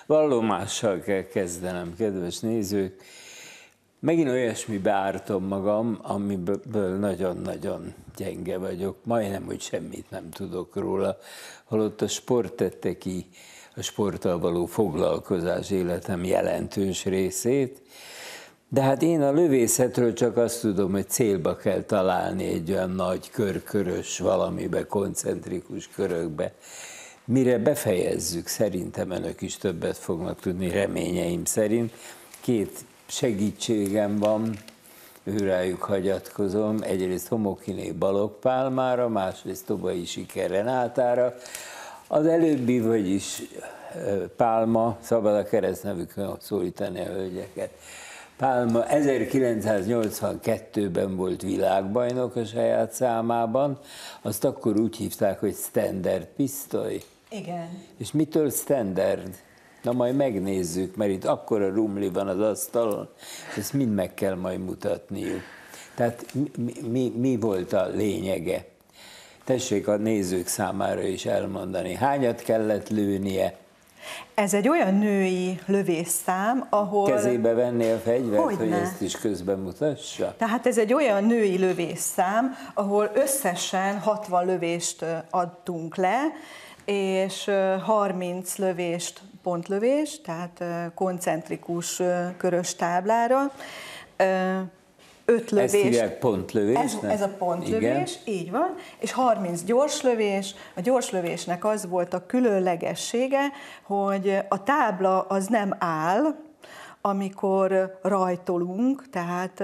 Vallomással kell kezdenem, kedves nézők. Megint olyasmibe ártom magam, amiből nagyon-nagyon gyenge vagyok. Majdnem, hogy semmit nem tudok róla. Holott a sport tette ki a sporttal való foglalkozás életem jelentős részét. De hát én a lövészetről csak azt tudom, hogy célba kell találni egy olyan nagy körkörös valamibe, koncentrikus körökbe. Mire befejezzük, szerintem önök is többet fognak tudni, reményeim szerint. Két segítségem van, őrájuk hagyatkozom. Egyrészt Homokiné Balogh Pálmára, másrészt Tobai Siker Renátára. Az előbbi, vagyis Pálma, szabad a keresztnevükön szólítani a hölgyeket. Pálma 1982-ben volt világbajnok a saját számában, azt akkor úgy hívták, hogy standard pisztoly. Igen. És mitől standard? Na majd megnézzük, mert itt akkora rumli van az asztalon, ezt mind meg kell majd mutatniuk. Tehát mi volt a lényege? Tessék a nézők számára is elmondani. Hányat kellett lőnie? Ez egy olyan női lövésszám, ahol... Kezébe venni a fegyvert, hogy ezt is közben mutassa? Tehát ez egy olyan női lövésszám, ahol összesen 60 lövést adtunk le, és 30 lövést pontlövés, tehát koncentrikus körös táblára. 5 lövés. Ezt hívják pontlövésnek? Ez a pontlövés, igen. Így van, és 30 gyorslövés. A gyorslövésnek az volt a különlegessége, hogy a tábla az nem áll, amikor rajtolunk, tehát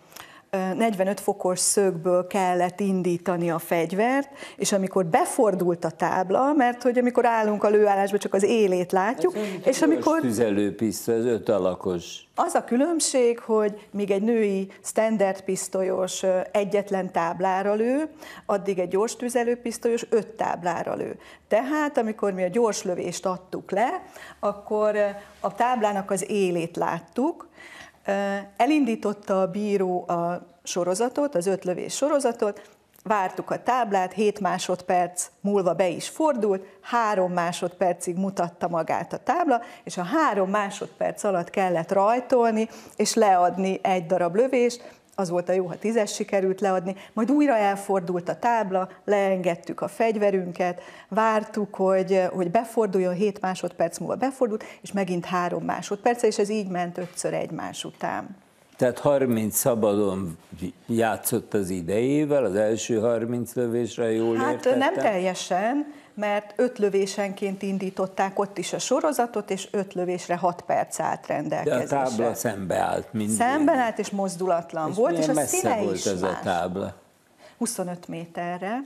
45 fokos szögből kellett indítani a fegyvert, és amikor befordult a tábla, mert hogy amikor állunk a lőállásban, csak az élét látjuk, és amikor... Tüzelőpisztoly, az 5 alakos. Az a különbség, hogy míg egy női standard pisztolyos egyetlen táblára lő, addig egy gyors tüzelőpisztolyos 5 táblára lő. Tehát, amikor mi a gyorslövést adtuk le, akkor a táblának az élét láttuk, elindította a bíró a sorozatot, az 5 lövés sorozatot, vártuk a táblát, 7 másodperc múlva be is fordult, 3 másodpercig mutatta magát a tábla, és a 3 másodperc alatt kellett rajtolni, és leadni egy darab lövést. Az volt a jó, ha 10-es sikerült leadni, majd újra elfordult a tábla, leengedtük a fegyverünket, vártuk, hogy beforduljon, 7 másodperc múlva befordult, és megint 3 másodperc, és ez így ment 5-ször egymás után. Tehát 30 szabadon játszott az idejével, az első 30 lövésre, jól értettem? Nem teljesen, mert 5 lövésenként indították ott is a sorozatot, és 5 lövésre 6 perc állt rendelkezésre. De a tábla szembe állt mindig. Szemben állt, és mozdulatlan volt, és a színe volt is ez más. a tábla? 25 méterre,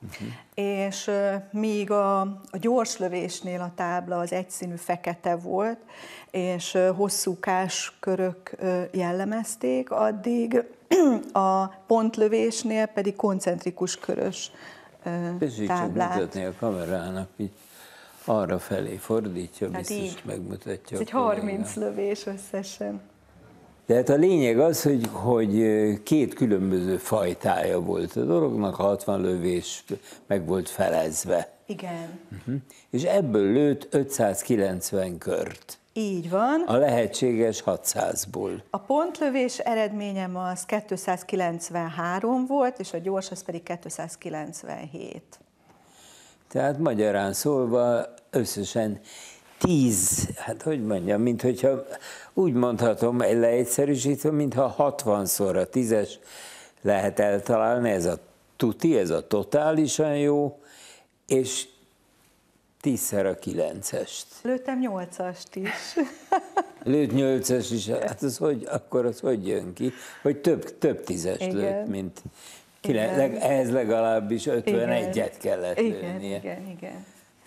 és míg a gyorslövésnél a tábla az egyszínű fekete volt, és hosszúkás körök jellemezték, addig a pontlövésnél pedig koncentrikus körös táblát. Csak mutatni a kamerának, így arra felé fordítja, tehát biztos így megmutatja. Ez egy 30 lövés összesen. Tehát a lényeg az, hogy 2 különböző fajtája volt a dolognak, 60 lövés meg volt felezve. Igen. És ebből lőtt 590 kört. Így van. A lehetséges 600-ból. A pontlövés eredményem az 293 volt, és a gyors az pedig 297. Tehát magyarán szólva összesen 10, hát hogy mondjam, mint hogyha úgy mondhatom, leegyszerűsítve, mintha 60-szor a 10-es lehet eltalálni, ez a tuti, ez a totálisan jó, és 10-szer a 9-est. Lőttem 8-ast is. Lőtt 8-as is, hát akkor az hogy jön ki, hogy több 10-est lőtt, mint 9, ehhez legalábbis 51-et kellett lőnie. Igen.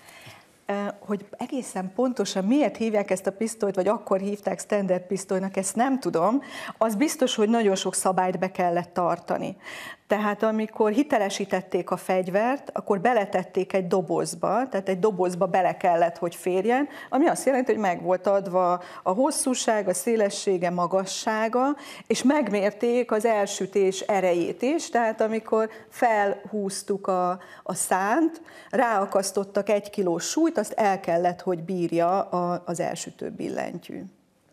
Hogy egészen pontosan miért hívják ezt a pisztolyt, vagy akkor hívták standard pisztolynak, ezt nem tudom. Az biztos, hogy nagyon sok szabályt be kellett tartani. Tehát amikor hitelesítették a fegyvert, akkor beletették egy dobozba, tehát egy dobozba bele kellett, hogy férjen, ami azt jelenti, hogy meg volt adva a hosszúság, a szélessége, magassága, és megmérték az elsütés erejét is, tehát amikor felhúztuk a szánt, ráakasztottak 1 kilós súlyt, azt el kellett, hogy bírja az elsütő billentyű.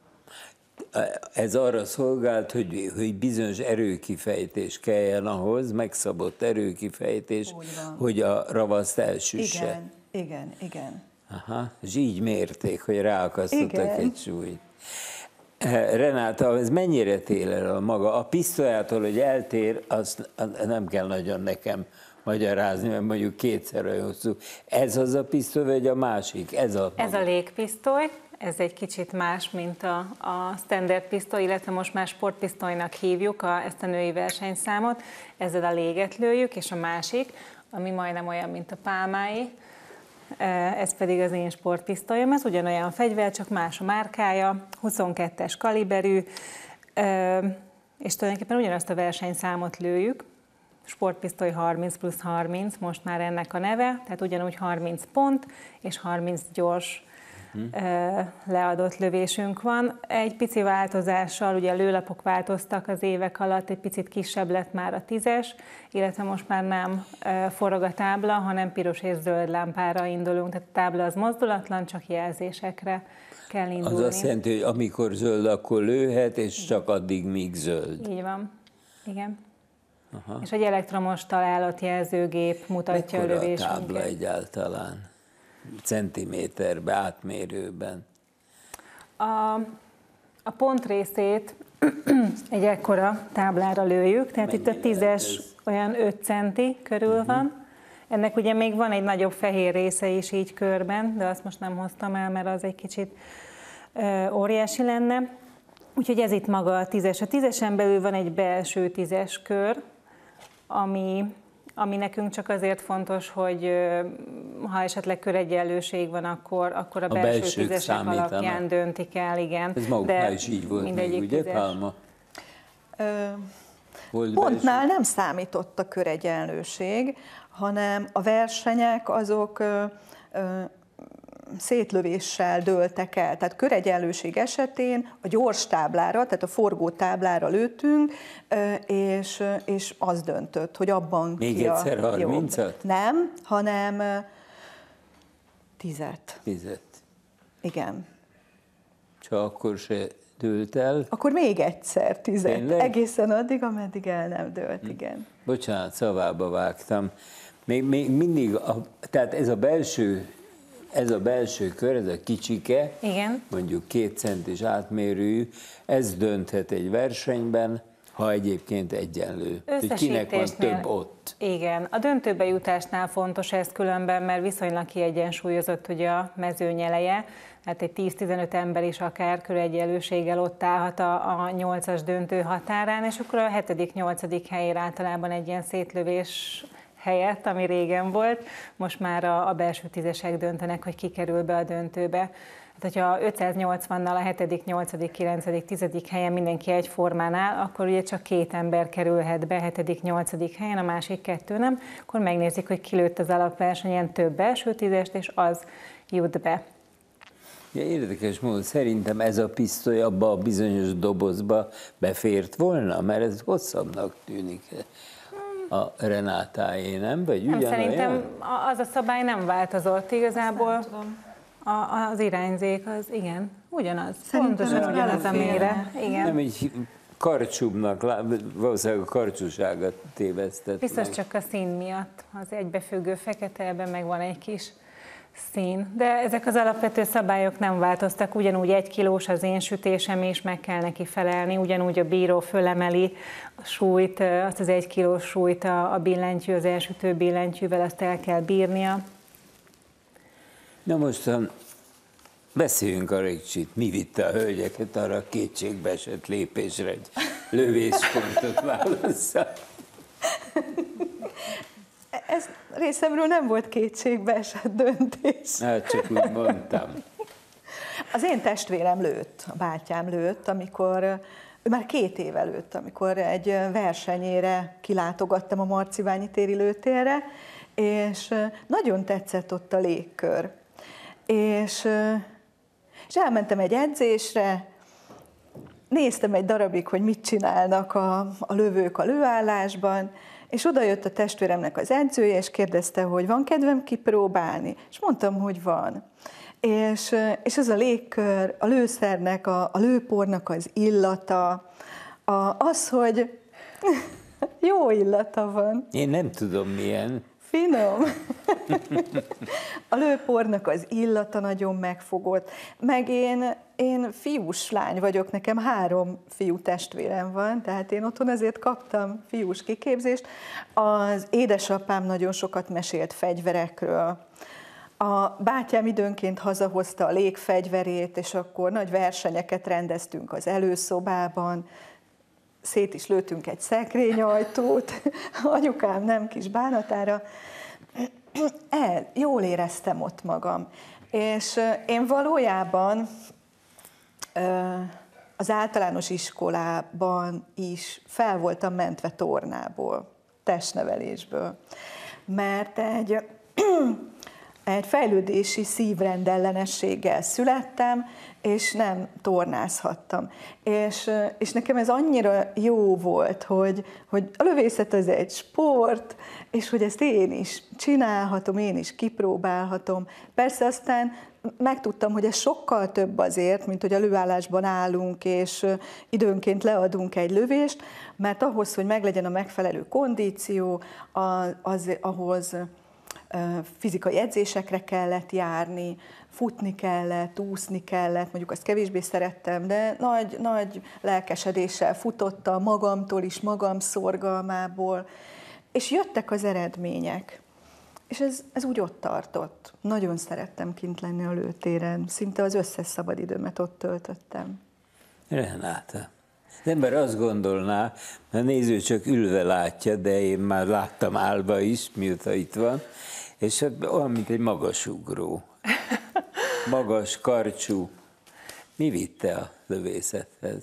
Ez arra szolgált, hogy bizonyos erőkifejtés kelljen ahhoz, megszabott erőkifejtés, hogy a ravaszt elsüsse. Igen. Aha, és így mérték, hogy ráakasztottak egy súlyt. Renáta, ez mennyire tér el a maga? A pisztolyától, hogy eltér, azt nem kell nagyon nekem magyarázni, mert mondjuk kétszer olyan hosszú. Ez az a pisztoly, vagy a másik? Ez a légpisztoly. Ez egy kicsit más, mint a standard pisztoly, illetve most már sportpisztolynak hívjuk ezt a női versenyszámot. Ezzel a léget lőjük, és a másik, ami majdnem olyan, mint a pálmái, ez pedig az én sportpisztolyom. Ez ugyanolyan fegyver, csak más a márkája, 22-es kaliberű, és tulajdonképpen ugyanazt a versenyszámot lőjük. Sportpisztoly 30+30, most már ennek a neve, tehát ugyanúgy 30 pont és 30 gyors leadott lövésünk van. Egy pici változással, ugye a lőlapok változtak az évek alatt, egy picit kisebb lett már a 10-es, illetve most már nem forog a tábla, hanem piros és zöld lámpára indulunk, tehát a tábla az mozdulatlan, csak jelzésekre kell indulni. Az azt jelenti, hogy amikor zöld, akkor lőhet, és csak addig, míg zöld. Így van, igen. Aha. És egy elektromos találatjelzőgép mutatja a lövésünket. Mekkora a tábla egyáltalán? Centiméterbe, átmérőben? A pont részét egy ekkora táblára lőjük, tehát mennyire itt a 10-es olyan 5 centi körül van. Ennek ugye még van egy nagyobb fehér része is így körben, de azt most nem hoztam el, mert az egy kicsit óriási lenne. Úgyhogy ez itt maga a 10-es. A 10-esen belül van egy belső 10-es kör, ami nekünk csak azért fontos, hogy ha esetleg köregyenlőség van, akkor a belső 10-esek alapján döntik el, igen. Ez maguknál is így volt még, ugye, Pálma? Pontnál nem számított a köregyenlőség, hanem a versenyek azok szétlövéssel dőltek el. Tehát köregyenlőség esetén a gyors táblára, tehát a forgó táblára lőttünk, és az döntött, hogy abban még egyszer 30-at? Nem, hanem 10-et. 10-et. Igen. Csak akkor se dőlt el? Akkor még egyszer 10-et. Tényleg? Egészen addig, ameddig el nem dőlt, igen. Bocsánat, szavába vágtam. Még mindig, tehát ez a belső kör, ez a kicsike, igen, mondjuk 2 centis átmérőjű, ez dönthet egy versenyben, ha egyébként egyenlő. Hogy kinek van több ott. Igen, a döntőbe jutásnál fontos ez különben, mert viszonylag kiegyensúlyozott ugye a mezőny eleje, hát egy 10-15 ember is akár köregyenlőséggel ott állhat a 8-as döntő határán, és akkor a 7.-8. helyére általában egy ilyen szétlövés helyett, ami régen volt, most már a belső 10-esek döntenek, hogy ki kerül be a döntőbe. Hát, hogyha 580-nal a 7., 8., 9., 10. helyen mindenki egyformán áll, akkor ugye csak 2 ember kerülhet be 7., 8. helyen, a másik 2 nem, akkor megnézik, hogy kilőtt az alapversenyen több belső 10-est, és az jut be. Ja, érdekes módon szerintem ez a pisztoly abba a bizonyos dobozba befért volna, mert ez hosszabbnak tűnik. A Renátáé, nem? Vagy szerintem az a szabály nem változott igazából. Az irányzék az, igen, ugyanaz. Pontosan ugyanaz a méret. Igen. Nem így karcsúbbnak, valószínűleg a karcsúságot tévesztett. Biztos csak a szín miatt, az egybefüggő fekete, ebben meg van egy kis szín. De ezek az alapvető szabályok nem változtak, ugyanúgy 1 kilós az én sütésem is, meg kell neki felelni, ugyanúgy a bíró fölemeli a súlyt, azt az 1 kilós súlyt a billentyű, az elsütő billentyűvel, azt el kell bírnia. Na most beszéljünk arra egy kicsit, mi vitte a hölgyeket arra a kétségbeesett lépésre, hogy lövéspontot válassza. Ez részemről nem volt kétségbeesett döntés. Hát csak úgy mondtam. Az én testvérem lőtt, a bátyám lőtt, amikor Már 2 év előtt, amikor egy versenyére kilátogattam a Marciványi téri lőtérre, és nagyon tetszett ott a légkör. És elmentem egy edzésre, néztem egy darabig, hogy mit csinálnak a lövők a lőállásban, és oda jött a testvéremnek az edzője, és kérdezte, hogy van kedvem kipróbálni, és mondtam, hogy van. És ez a légkör, a lőszernek, a lőpornak az illata, az, hogy jó illata van. Én nem tudom milyen. Finom. A lőpornak az illata nagyon megfogott. Meg én fiús lány vagyok, nekem 3 fiú testvérem van, tehát én otthon ezért kaptam fiús kiképzést. Az édesapám nagyon sokat mesélt fegyverekről. A bátyám időnként hazahozta a légfegyverét, és akkor nagy versenyeket rendeztünk az előszobában, szét is lőttünk egy szekrényajtót, anyukám nem kis bánatára. Jól éreztem ott magam. És én valójában az általános iskolában is fel voltam mentve tornából, testnevelésből, mert egy fejlődési szívrendellenességgel születtem, és nem tornázhattam. És nekem ez annyira jó volt, hogy a lövészet az egy sport, és hogy ezt én is csinálhatom, én is kipróbálhatom. Persze aztán megtudtam, hogy ez sokkal több azért, mint hogy a lőállásban állunk, és időnként leadunk egy lövést, mert ahhoz, hogy meglegyen a megfelelő kondíció, ahhoz fizikai edzésekre kellett járni, futni kellett, úszni kellett, mondjuk azt kevésbé szerettem, de nagy lelkesedéssel futottam magamtól is, magam szorgalmából, és jöttek az eredmények. És ez úgy ott tartott. Nagyon szerettem kint lenni a lőtéren, szinte az összes szabadidőmet ott töltöttem. Renáta, az ember azt gondolná, a néző csak ülve látja, de én már láttam állva is, mióta itt van, és olyan, mint egy magasugró. Magas, karcsú. Mi vitte a lövészethez?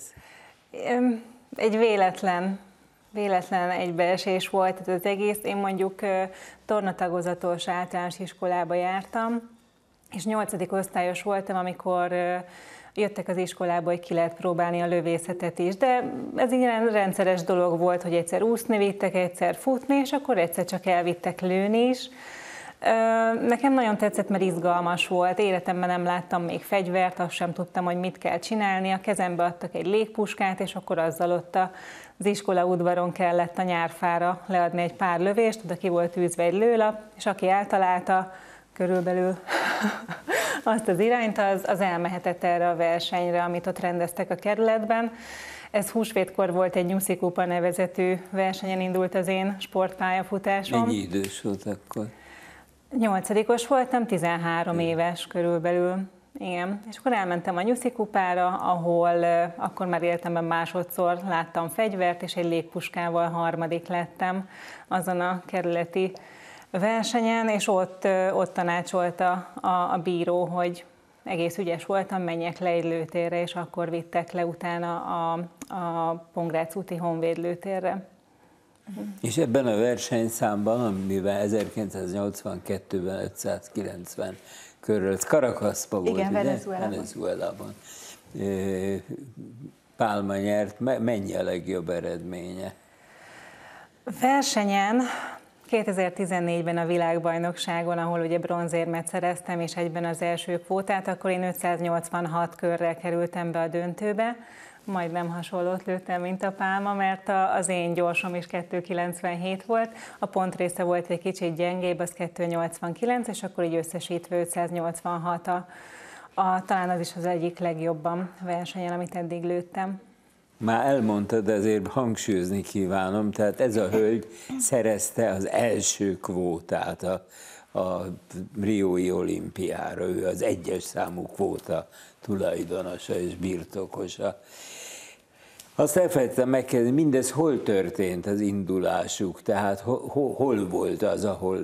Egy véletlen egybeesés volt ez az egész. Én mondjuk tornatagozatos általános iskolába jártam, és 8. osztályos voltam, amikor jöttek az iskolába, hogy ki lehet próbálni a lövészetet is, de ez ilyen rendszeres dolog volt, hogy egyszer úszni vittek, egyszer futni, és akkor egyszer csak elvittek lőni is. Nekem nagyon tetszett, mert izgalmas volt, életemben nem láttam még fegyvert, azt sem tudtam, hogy mit kell csinálni, a kezembe adtak egy légpuskát, és akkor azzal ott az iskola udvaron kellett a nyárfára leadni egy pár lövést, oda ki volt űzve egy lőlap, és aki eltalálta körülbelül azt az irányt, az elmehetett erre a versenyre, amit ott rendeztek a kerületben. Ez húsvétkor volt, egy Nyuszi Kupa nevezetű versenyen indult az én sportpályafutásom. Mennyi idős volt akkor? 8-os voltam, 13 éves körülbelül. Igen. És akkor elmentem a Nyuszi Kupára, ahol akkor már életemben másodszor láttam fegyvert, és egy légpuskával 3. lettem azon a kerületi versenyen, és ott tanácsolta a bíró, hogy egész ügyes voltam, menjek le egy lőtérre, és akkor vittek le utána a Pongrác úti Honvéd lőtérre. És ebben a versenyszámban, amiben 1982-ben 590 körül, Caracasba volt, igen, ugye? Venezuelában. Pálma nyert, mennyi a legjobb eredménye? Versenyen 2014-ben a világbajnokságon, ahol ugye bronzérmet szereztem, és egyben az első kvótát, akkor én 586 körrel kerültem be a döntőbe. Majdnem hasonlót lőttem, mint a Pálma, mert az én gyorsom is 2,97 volt, a pontrésze volt egy kicsit gyengébb, az 2,89, és akkor így összesítve 586 talán az is az egyik legjobban versenyen, amit eddig lőttem. Már elmondtad, de azért hangsúlyozni kívánom, tehát ez a hölgy szerezte az első kvótát a Riói olimpiára, ő az 1-es számú kvóta tulajdonosa és birtokosa. Azt elfelejtettem megkérdezni, mindez hol történt az indulásuk, tehát hol volt az, ahol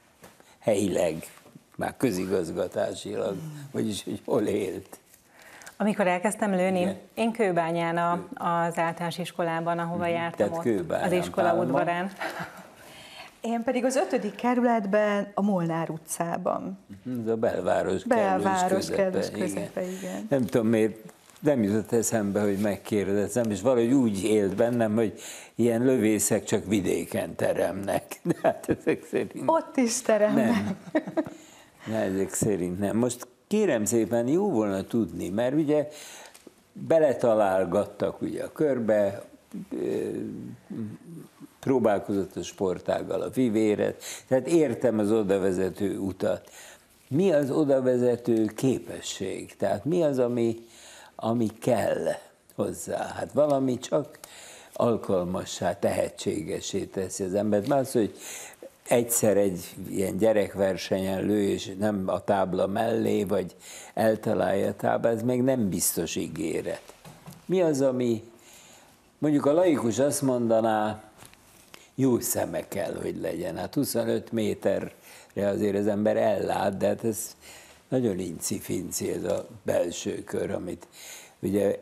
helyileg, már közigazgatásilag, vagyis hogy hol élt? Amikor elkezdtem lőni, Igen. én Kőbányán az általános iskolában, ahova jártam, Tehát ott Kőbányán, az iskola Pálma. udvarán. Én pedig az 5. kerületben, a Molnár utcában. Ez a belváros Kellős közepe, igen. Nem tudom miért, nem jutott eszembe, hogy megkérdezem, és valahogy úgy élt bennem, hogy ilyen lövészek csak vidéken teremnek. De hát ezek szerint Ott is teremnek. nem. De ezek szerint nem. Most kérem szépen, jó volna tudni, mert ugye beletalálgattak ugye a körbe, próbálkozott a sportággal a fivéret, tehát értem az odavezető utat. Mi az odavezető képesség? Tehát mi az, ami kell hozzá? Hát valami csak alkalmassá, tehetségessé teszi az embert. Már az, hogy egyszer egy ilyen gyerekversenyen lő, és nem a tábla mellé, vagy eltalálja a táblát, ez még nem biztos ígéret. Mi az, ami, mondjuk a laikus azt mondaná, jó szeme kell, hogy legyen. Hát 25 méterre azért az ember ellát, de hát ez nagyon inci-finci ez a belső kör, amit ugye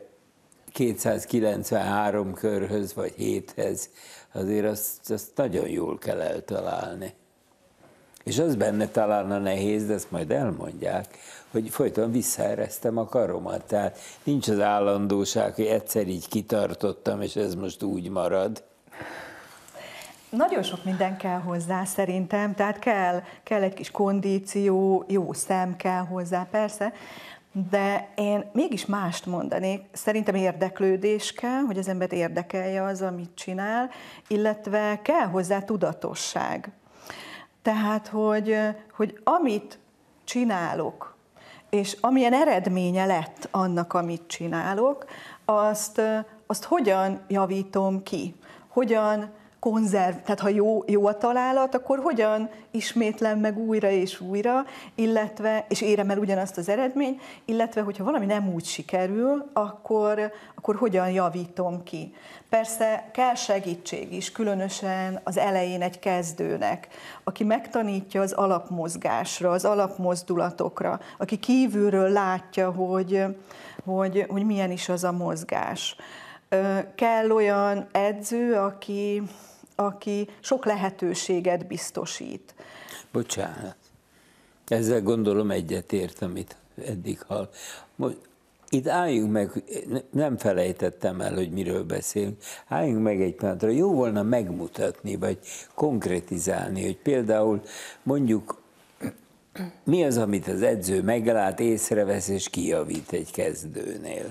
293 körhöz vagy 7-hez, azért azt nagyon jól kell eltalálni. És az benne talán a nehéz, de ezt majd elmondják, hogy folyton visszaeresztem a karomat. Tehát nincs az állandóság, hogy egyszer így kitartottam, és ez most úgy marad. Nagyon sok minden kell hozzá szerintem, tehát kell egy kis kondíció, jó szem kell hozzá persze, de én mégis mást mondanék. Szerintem érdeklődés kell, hogy az embert érdekelje az, amit csinál, illetve kell hozzá tudatosság. Tehát, hogy amit csinálok, és amilyen eredménye lett annak, amit csinálok, azt hogyan javítom ki, hogyan tehát ha jó a találat, akkor hogyan ismétlem meg újra és újra, illetve, és érem el ugyanazt az eredményt, illetve, hogyha valami nem úgy sikerül, akkor hogyan javítom ki. Persze kell segítség is, különösen az elején egy kezdőnek, aki megtanítja az alapmozgásra, az alapmozdulatokra, aki kívülről látja, hogy milyen is az a mozgás. Kell olyan edző, aki sok lehetőséget biztosít. Bocsánat. Ezzel gondolom egyetért, amit eddig hall. Itt álljunk meg, nem felejtettem el, hogy miről beszélünk, álljunk meg egy pillanatra. Jó volna megmutatni, vagy konkretizálni, hogy például mondjuk mi az, amit az edző meglát, észrevesz és kijavít egy kezdőnél.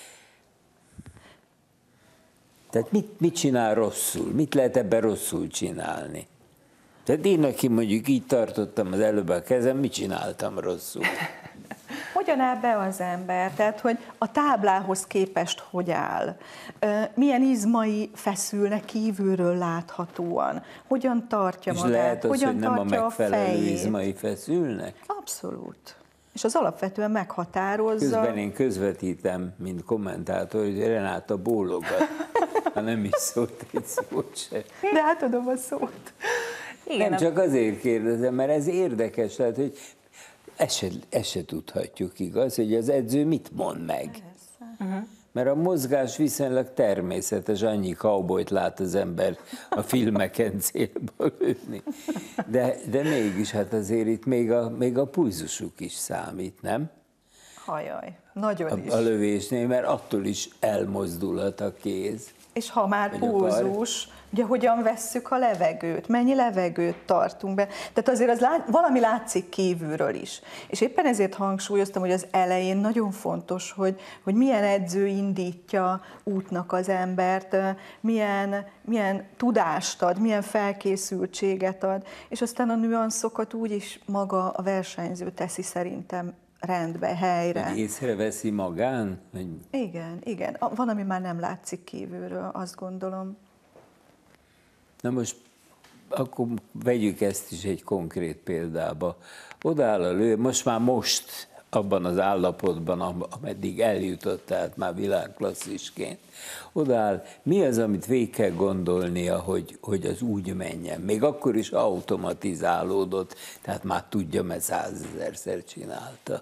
Tehát mit csinál rosszul? Mit lehet ebben rosszul csinálni? Tehát én, aki mondjuk így tartottam az előbb a kezem, mit csináltam rosszul? Hogyan áll be az ember? Tehát, hogy a táblához képest hogy áll? Milyen izmai feszülnek kívülről láthatóan? Hogyan tartja magát? És lehet az, hogyan hogy nem a tartja megfelelő izmai feszülnek? Abszolút. És az alapvetően meghatározza. Közben én közvetítem, mint kommentátor, hogy Renáta bólogat, ha nem is szólt egy szót se. De átadom a szót. Igen, Nem csak azért kérdezem, mert ez érdekes, tehát, hogy ezt se tudhatjuk, igaz, hogy az edző mit mond meg. Mert a mozgás viszonylag természetes, annyi cowboyt lát az ember a filmeken célba lőni. De mégis, hát azért itt még a pulzusuk is számít, nem? Hajaj, nagyon is. A lövésnél, mert attól is elmozdulhat a kéz. És ha már Vagy a kar. pulzus, ugye hogyan vesszük a levegőt, mennyi levegőt tartunk be. Tehát azért az valami látszik kívülről is. És éppen ezért hangsúlyoztam, hogy az elején nagyon fontos, hogy milyen edző indítja útnak az embert, milyen tudást ad, milyen felkészültséget ad, és aztán a nüanszokat úgyis maga a versenyző teszi szerintem rendbe, helyre. Hogy észreveszi magán? Hogy... Igen. Van, ami már nem látszik kívülről, azt gondolom. Na most akkor vegyük ezt is egy konkrét példába. Odaáll a lő, most abban az állapotban, ameddig eljutott, tehát már világklasszisként, odaáll, mi az, amit végig kell gondolnia, hogy az úgy menjen. Még akkor is automatizálódott, tehát már tudja, mert 100 000-szer csinálta.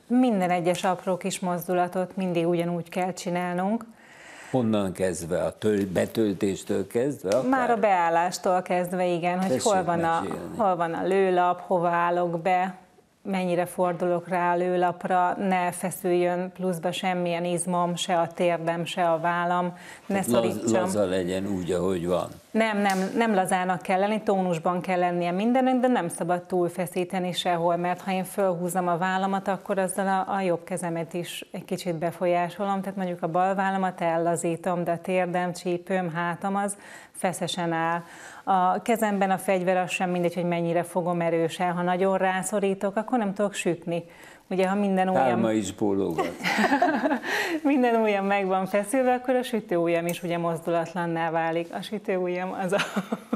Minden egyes apró kis mozdulatot mindig ugyanúgy kell csinálnunk. Honnan kezdve? A betöltéstől kezdve? Akár? Már a beállástól kezdve, igen, hogy hol van a lőlap, hova állok be, mennyire fordulok rá a lőlapra, ne feszüljön pluszba semmilyen izmom, se a térdem, se a vállam, ne szorítsam. Laza legyen úgy, ahogy van. Nem lazának kell lenni, tónusban kell lennie mindennek, de nem szabad túlfeszíteni sehol, mert ha én fölhúzom a vállamat, akkor azzal a jobb kezemet is egy kicsit befolyásolom, tehát mondjuk a bal vállamat ellazítom, de a térdem, csípőm, hátam az feszesen áll. A kezemben a fegyver az sem mindegy, hogy mennyire fogom erősen. Ha nagyon rászorítok, akkor nem tudok sütni. Ugye, ha minden Pálma is bólogat. minden ujjam meg van feszülve, akkor a sütőujjam is ugye mozdulatlanná válik. A sütőujjam az a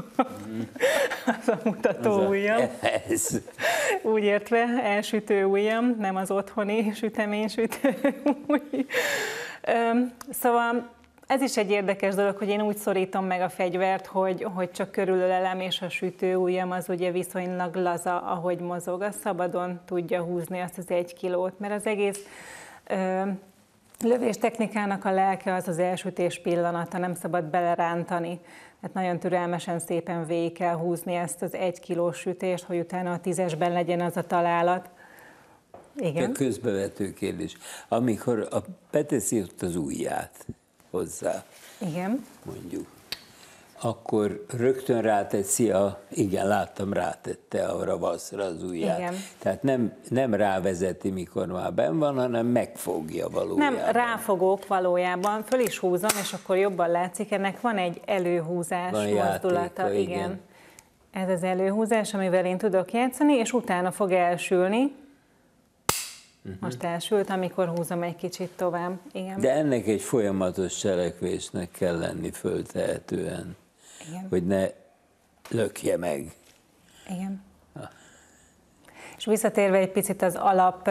mutató ujjam. Úgy értve, elsütő ujjam, nem az otthoni süteménysütő ujj. Szóval ez is egy érdekes dolog, hogy én úgy szorítom meg a fegyvert, hogy csak körülölelem, és a sütőujjam az ugye viszonylag laza, ahogy mozog, az szabadon tudja húzni azt az 1 kilót, mert az egész lövés technikának a lelke az az elsütés pillanata, nem szabad belerántani. Hát nagyon türelmesen, szépen végig kell húzni ezt az 1 kilós sütést, hogy utána a 10-esben legyen az a találat. Igen. A közbevető kérdés. Amikor beteszi ott az ujját hozzá, igen, mondjuk, akkor rögtön ráteszi igen, láttam, rátette a ravaszra az ujját. Igen. Tehát nem rávezeti, mikor már benn van, hanem megfogja valójában. Nem, ráfogok valójában, föl is húzom, és akkor jobban látszik, ennek van egy előhúzás mozdulata. Igen. Ez az előhúzás, amivel én tudok játszani, és utána fog elsülni. Most elsült, amikor húzom egy kicsit tovább. Igen. De ennek egy folyamatos cselekvésnek kell lenni föltehetően, igen, hogy ne lökje meg. Igen. És visszatérve egy picit az alap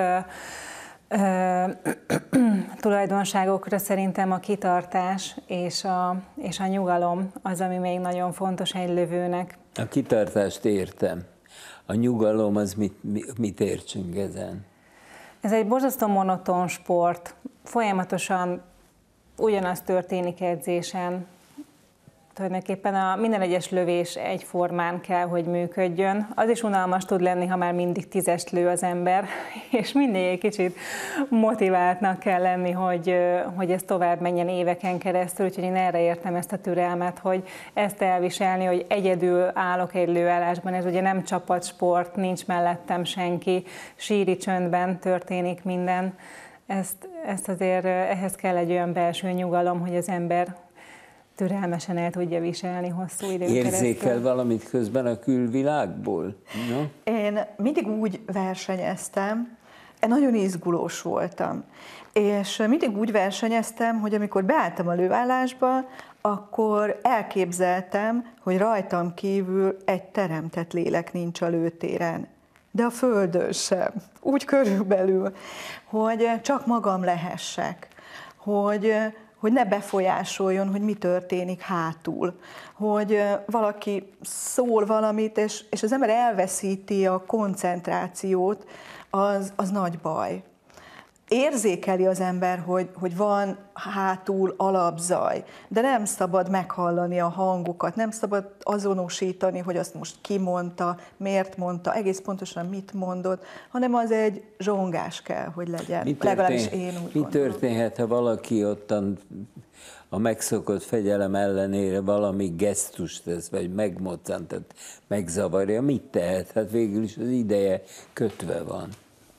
tulajdonságokra, szerintem a kitartás és a nyugalom az, ami még nagyon fontos egy lövőnek. A kitartást értem. A nyugalom az mit értsünk ezen? Ez egy borzasztó monoton sport, folyamatosan ugyanaz történik edzésen. Tulajdonképpen minden egyes lövés egyformán kell, hogy működjön. Az is unalmas tud lenni, ha már mindig 10-est lő az ember, és mindig egy kicsit motiváltnak kell lenni, hogy ez tovább menjen éveken keresztül, úgyhogy én erre értem ezt a türelmet, hogy ezt elviselni, hogy egyedül állok egy lőállásban, ez ugye nem csapatsport, nincs mellettem senki, síri csöndben történik minden. Ezt azért ehhez kell egy olyan belső nyugalom, hogy az ember türelmesen el tudja viselni hosszú időn keresztül. Érzékel valamit közben a külvilágból? No? Én mindig úgy versenyeztem, nagyon izgulós voltam, és mindig úgy versenyeztem, hogy amikor beálltam a lőállásba, akkor elképzeltem, hogy rajtam kívül egy teremtett lélek nincs a lőtéren, de a földön sem. Úgy körülbelül, hogy csak magam lehessek, hogy ne befolyásoljon, hogy mi történik hátul, hogy valaki szól valamit, és az ember elveszíti a koncentrációt, az nagy baj. Érzékeli az ember, hogy van hátul alapzaj, de nem szabad meghallani a hangokat, nem szabad azonosítani, hogy azt most ki mondta, miért mondta, egész pontosan mit mondott, hanem az egy zsongás kell, hogy legyen. Legalábbis én úgy gondolom. Mi történhet, ha valaki ottan a megszokott fegyelem ellenére valami gesztust tesz, vagy megmoccant, tehát megzavarja? Mit tehet? Hát végül is az ideje kötve van,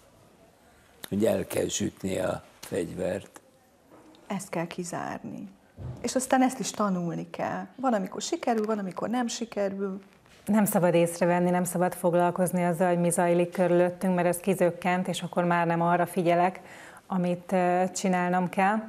hogy el kell sütni a fegyvert. Ezt kell kizárni. És aztán ezt is tanulni kell. Van, amikor sikerül, van, amikor nem sikerül. Nem szabad észrevenni, nem szabad foglalkozni azzal, hogy mi zajlik körülöttünk, mert ez kizökkent, és akkor már nem arra figyelek, amit csinálnom kell.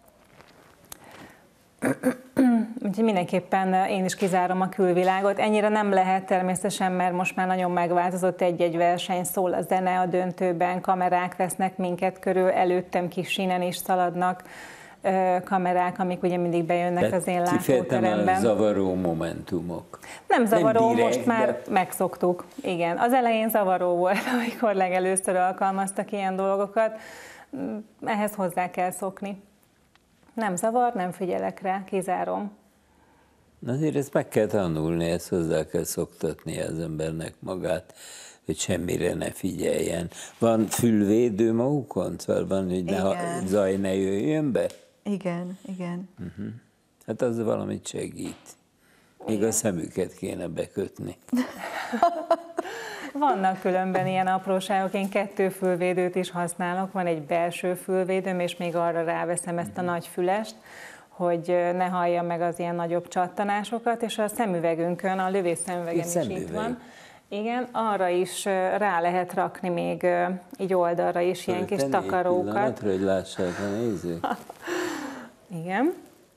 Úgyhogy mindenképpen én is kizárom a külvilágot. Ennyire nem lehet természetesen, mert most már nagyon megváltozott egy-egy verseny, szól a zene a döntőben, kamerák vesznek minket körül, előttem kis sínen is szaladnak, kamerák, amik ugye mindig bejönnek az én Kifejezetten látóteremben. a zavaró momentumok. Nem zavaró, nem direkt, most már de... megszoktuk. Igen, az elején zavaró volt, amikor legelőször alkalmaztak ilyen dolgokat. Ehhez hozzá kell szokni. Nem zavar, nem figyelek rá, kizárom. Azért ezt meg kell tanulni, ezt hozzá kell szoktatni az embernek magát, hogy semmire ne figyeljen. Van fülvédő magukon? Szóval van, hogy zaj ne jöjjön be? Igen, igen. Hát az valamit segít. Még a szemüket kéne bekötni. Vannak különben ilyen apróságok, én 2 fülvédőt is használok, van egy belső fülvédőm, és még arra ráveszem ezt a nagy fülest, hogy ne hallja meg az ilyen nagyobb csattanásokat, és a szemüvegünkön, a lövészszemüvegen is itt van. Igen, arra is rá lehet rakni még így oldalra is ilyen kis takarókat. Hogy lássák a nézők. Igen.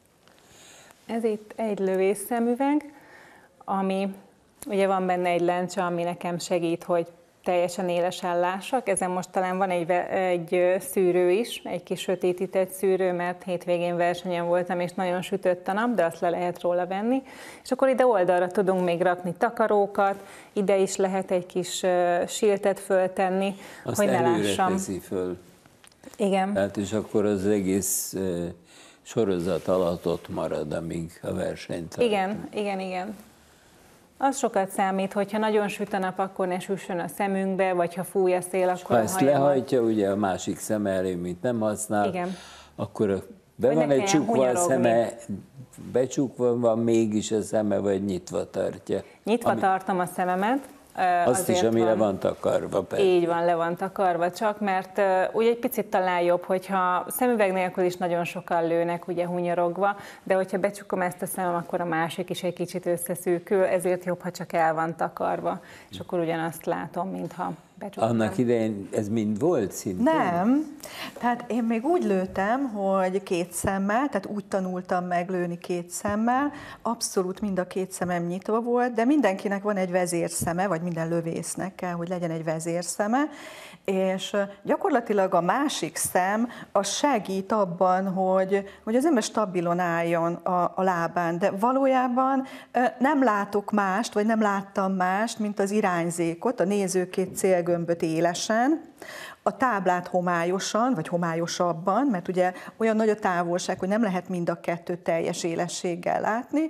Ez itt egy lövészszemüveg, ami ugye van benne egy lencse, ami nekem segít, hogy teljesen élesen lássak. Ezen most talán van egy szűrő is, egy kis sötétített szűrő, mert hétvégén versenyen voltam, és nagyon sütött a nap, de azt le lehet róla venni. És akkor ide oldalra tudunk még rakni takarókat, ide is lehet egy kis siltet föltenni, azt hogy ne lássam. Teszi föl. Igen. Hát és akkor az egész sorozat alatt ott marad, amíg a versenyt tart. Igen. Az sokat számít, hogyha nagyon süt a nap, akkor ne süssön a szemünkbe, vagy ha fúj a szél, akkor ha ezt lehajtja, ugye a másik szem elé, mint nem használ, igen. akkor be van egy csukva a szeme, becsukva van mégis a szeme, vagy nyitva tartja? Nyitva tartom a szememet. Azt is, amire van takarva. Persze. Így van, le van takarva csak, mert ugye egy picit talán jobb, hogyha szemüveg nélkül is nagyon sokan lőnek, ugye hunyorogva, de hogyha becsukom ezt a szemem, akkor a másik is egy kicsit összeszűkül, ezért jobb, ha csak el van takarva, és akkor ugyanazt látom, mintha becsuktam. Annak idején ez mind volt szintén? Nem, tehát én még úgy lőttem, hogy 2 szemmel, tehát úgy tanultam meg lőni 2 szemmel, abszolút mind a 2 szemem nyitva volt, de mindenkinek van egy vezérszeme, vagy minden lövésznek kell, hogy legyen egy vezérszeme, és gyakorlatilag a másik szem az segít abban, hogy az ember stabilon álljon a lábán, de valójában nem látok mást, vagy nem láttam mást, mint az irányzékot, a nézőkét célgömböt élesen, a táblát homályosan, vagy homályosabban, mert ugye olyan nagy a távolság, hogy nem lehet mind a 2 teljes élességgel látni,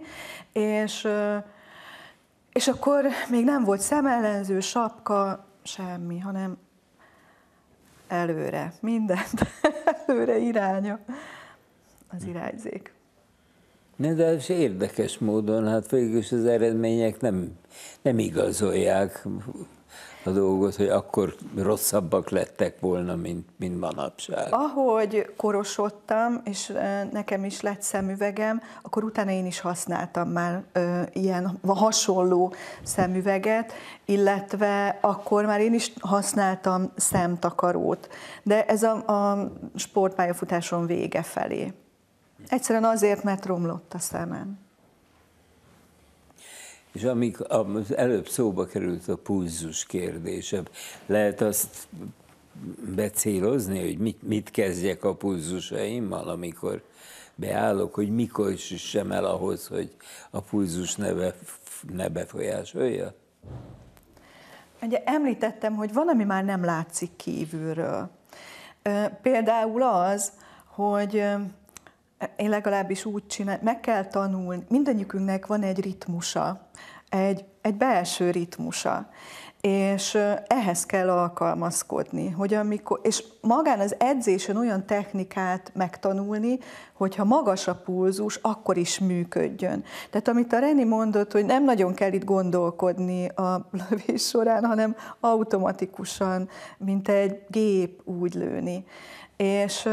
és akkor még nem volt szemellenző, sapka, semmi, hanem előre, mindent előre iránya az irányzék. De ez érdekes módon, hát végülis az eredmények nem igazolják a dolgot, hogy akkor rosszabbak lettek volna, mint manapság. Ahogy korosodtam, és nekem is lett szemüvegem, akkor utána én is használtam már ilyen hasonló szemüveget, illetve akkor már én is használtam szemtakarót. De ez a sportpályafutáson vége felé. Egyszerűen azért, mert romlott a szemem. És az előbb szóba került a pulzus kérdése, lehet azt becélozni, hogy mit kezdjek a pulzusaimmal, amikor beállok, hogy mikor süssem el ahhoz, hogy a pulzus ne befolyásolja? Ugye említettem, hogy van, ami már nem látszik kívülről. Például az, hogy én legalábbis úgy csinálom, meg kell tanulni, mindegyikünknek van egy ritmusa, egy belső ritmusa, és ehhez kell alkalmazkodni, hogy és magán az edzésen olyan technikát megtanulni, hogyha magas a pulzus, akkor is működjön. Tehát amit a Reni mondott, hogy nem nagyon kell itt gondolkodni a lövés során, hanem automatikusan, mint egy gép úgy lőni. És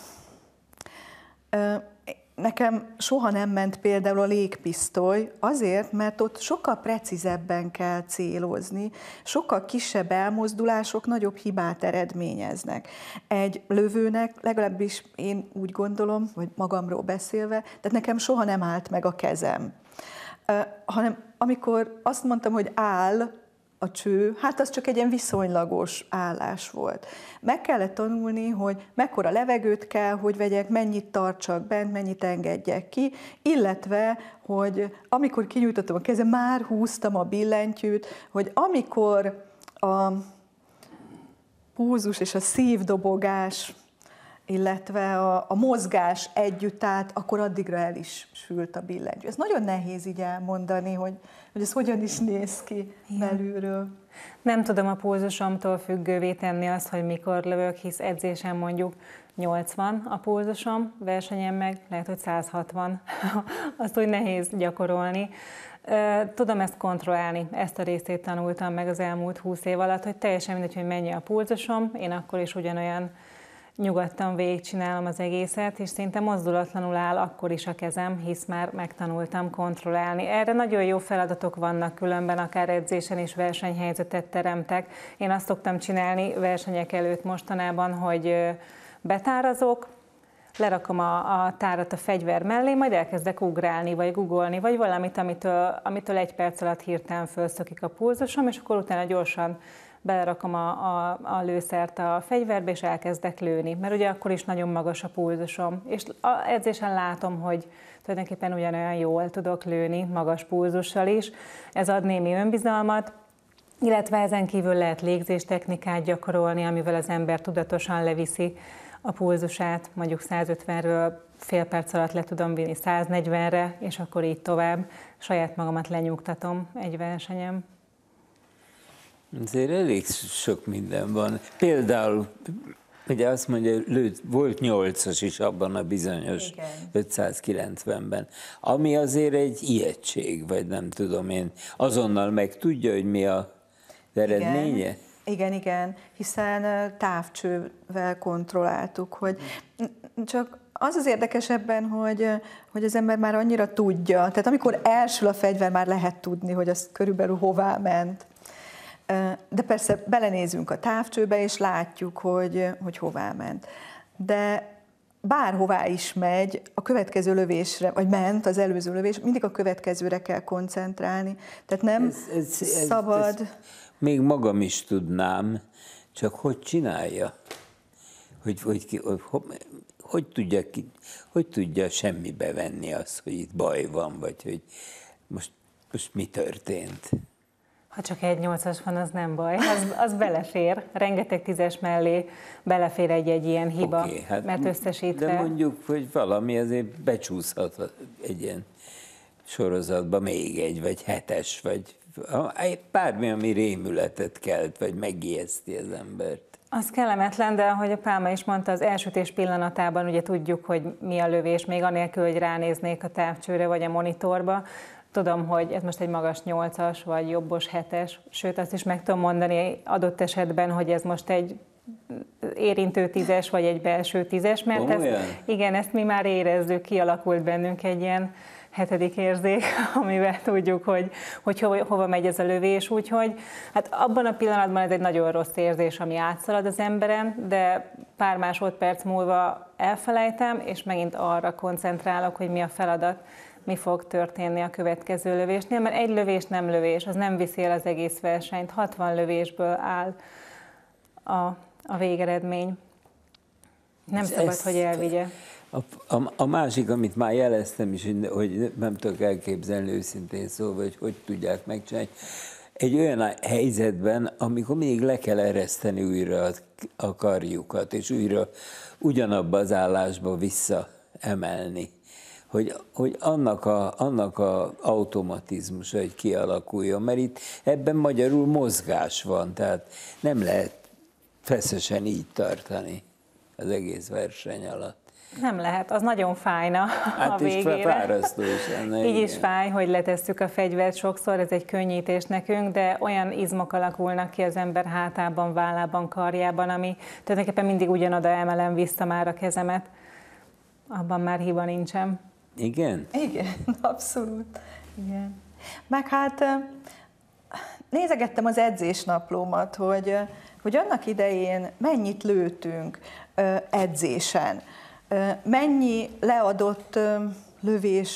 nekem soha nem ment például a légpisztoly, azért, mert ott sokkal precízebben kell célozni, sokkal kisebb elmozdulások nagyobb hibát eredményeznek. Egy lövőnek, legalábbis én úgy gondolom, vagy magamról beszélve, tehát nekem soha nem állt meg a kezem. Hanem amikor azt mondtam, hogy áll a cső, hát az csak egy ilyen viszonylagos állás volt. Meg kellett tanulni, hogy mekkora levegőt kell, hogy vegyek, mennyit tartsak bent, mennyit engedjek ki, illetve, hogy amikor kinyújtottam a kezem, már húztam a billentyűt, hogy amikor a pulzus és a szívdobogás, illetve a mozgás együtt állt, akkor addigra el is sült a billentyű. Ez nagyon nehéz így elmondani, hogy ez hogyan is néz ki belülről. Nem tudom a pulzusomtól függővé tenni azt, hogy mikor lövök, hisz edzésen mondjuk 80 a pulzusom, versenyen meg lehet, hogy 160. Azt úgy nehéz gyakorolni. Tudom ezt kontrollálni, ezt a részét tanultam meg az elmúlt 20 év alatt, hogy teljesen mindegy, hogy mennyi a pulzusom, én akkor is ugyanolyan nyugodtan végigcsinálom az egészet, és szinte mozdulatlanul áll akkor is a kezem, hisz már megtanultam kontrollálni. Erre nagyon jó feladatok vannak, különben akár edzésen is versenyhelyzetet teremtek. Én azt szoktam csinálni versenyek előtt mostanában, hogy betárazok, lerakom a tárat a fegyver mellé, majd elkezdek ugrálni, vagy googolni, vagy valamit, amitől 1 perc alatt hirtelen fölszökik a pulzusom, és akkor utána gyorsan belerakom a lőszert a fegyverbe, és elkezdek lőni, mert ugye akkor is nagyon magas a pulzusom. És edzésen látom, hogy tulajdonképpen ugyanolyan jól tudok lőni, magas pulzussal is. Ez ad némi önbizalmat, illetve ezen kívül lehet légzéstechnikát gyakorolni, amivel az ember tudatosan leviszi a pulzusát, mondjuk 150-ről fél perc alatt le tudom vinni 140-re, és akkor így tovább saját magamat lenyugtatom egy versenyen. Azért elég sok minden van. Például, ugye azt mondja, volt 8-as is abban a bizonyos 590-ben, ami azért egy ijegység, vagy nem tudom én, azonnal meg tudja, hogy mi az eredménye? Igen, hiszen távcsővel kontrolláltuk, hogy csak az az érdekes ebben, hogy az ember már annyira tudja, tehát amikor elsül a fegyver, már lehet tudni, hogy az körülbelül hová ment. De persze belenézünk a távcsőbe, és látjuk, hogy hová ment. De bárhová is megy, a következő lövésre, vagy ment az előző lövés, mindig a következőre kell koncentrálni. Tehát nem szabad... Még magam is tudnám, csak hogy csinálja? Hogy tudja semmibe venni azt, hogy itt baj van, vagy hogy most mi történt? Ha csak egy 8-as van, az nem baj, az belefér. Rengeteg 10-es mellé belefér egy ilyen hiba, Okay, hát mert összesítve... De mondjuk, hogy valami azért becsúszhat egy ilyen sorozatba még egy, vagy 7-es, vagy bármi, ami rémületet kelt, vagy megijeszti az embert. Az kellemetlen, de ahogy a Pálma is mondta, az elsütés pillanatában ugye tudjuk, hogy mi a lövés, még anélkül, hogy ránéznék a távcsőre vagy a monitorba. Tudom, hogy ez most egy magas 8-as, vagy jobbos 7-es, sőt azt is meg tudom mondani adott esetben, hogy ez most egy érintő 10-es, vagy egy belső 10-es, mert ezt mi már érezzük, kialakult bennünk egy ilyen 7. érzék, amivel tudjuk, hogy hova megy ez a lövés, úgyhogy hát abban a pillanatban ez egy nagyon rossz érzés, ami átszalad az emberen, de pár másodperc múlva elfelejtem, és megint arra koncentrálok, hogy mi a feladat, mi fog történni a következő lövésnél, mert egy lövés nem lövés, az nem viszi el az egész versenyt, 60 lövésből áll a végeredmény. Nem szabad, hogy elvigye. A másik, amit már jeleztem is, hogy nem tudok elképzelni őszintén szóval, hogy tudják megcsinálni, egy olyan helyzetben, amikor mindig le kell ereszteni újra a karjukat, és újra ugyanabba az állásba visszaemelni. Hogy annak a automatizmusa, hogy kialakuljon, mert itt ebben magyarul mozgás van, tehát nem lehet feszesen így tartani az egész verseny alatt. Nem lehet, az nagyon fájna a végére. Fárasztó is lenne. Így is fáj, hogy letesszük a fegyvert sokszor, ez egy könnyítés nekünk, de olyan izmok alakulnak ki az ember hátában, vállában, karjában, ami tulajdonképpen mindig ugyanoda emelem vissza már a kezemet. Abban már hiba nincsen. Igen? Igen, abszolút. Igen. Meg hát nézegettem az edzésnaplómat, hogy annak idején mennyit lőtünk edzésen, mennyi leadott lövés